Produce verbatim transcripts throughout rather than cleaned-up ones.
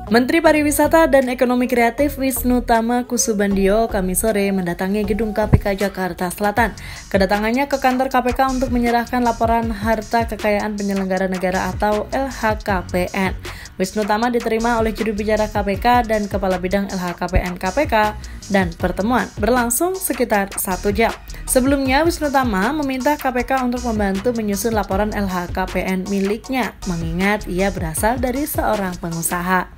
Menteri Pariwisata dan Ekonomi Kreatif Wisnu Tama Kusubandio Kamis sore mendatangi gedung K P K Jakarta Selatan. Kedatangannya ke kantor K P K untuk menyerahkan laporan harta kekayaan penyelenggara negara atau L H K P N. Wisnu Tama diterima oleh juru bicara K P K dan Kepala Bidang L H K P N K P K dan pertemuan berlangsung sekitar satu jam. Sebelumnya, Wisnu Tama meminta K P K untuk membantu menyusun laporan L H K P N miliknya, mengingat ia berasal dari seorang pengusaha.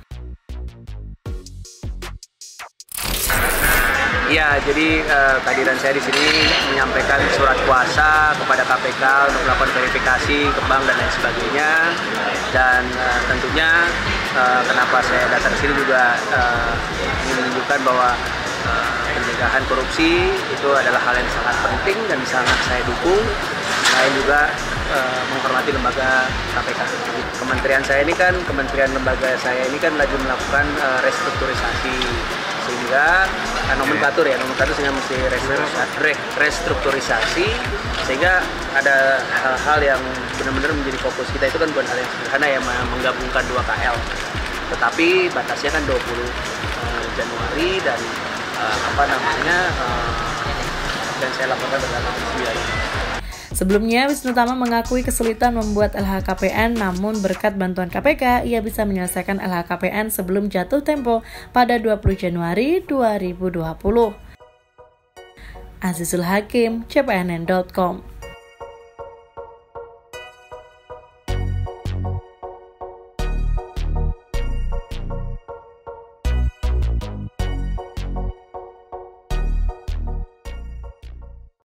Ya, jadi eh, kehadiran saya di sini menyampaikan surat kuasa kepada K P K untuk melakukan verifikasi ke bank dan lain sebagainya. Dan eh, tentunya eh, kenapa saya datang ke sini juga eh, ingin menunjukkan bahwa eh, pencegahan korupsi itu adalah hal yang sangat penting dan sangat saya dukung. Selain juga eh, menghormati lembaga K P K. Kementerian saya ini kan, kementerian lembaga saya ini kan lagi melakukan eh, restrukturisasi. Sehingga uh, nomenklatur ya, nomenklatur sehingga mesti restrukturisasi, sehingga ada hal-hal yang benar-benar menjadi fokus kita. Itu kan bukan hal yang sederhana ya, menggabungkan dua K L, tetapi batasnya kan dua puluh Januari dan uh, apa namanya uh, dan saya laporkan pada sembilan. Sebelumnya, Wisnu Tama mengakui kesulitan membuat L H K P N, namun berkat bantuan K P K, ia bisa menyelesaikan L H K P N sebelum jatuh tempo pada dua puluh Januari dua ribu dua puluh. Azizul Hakim, C P N N dot com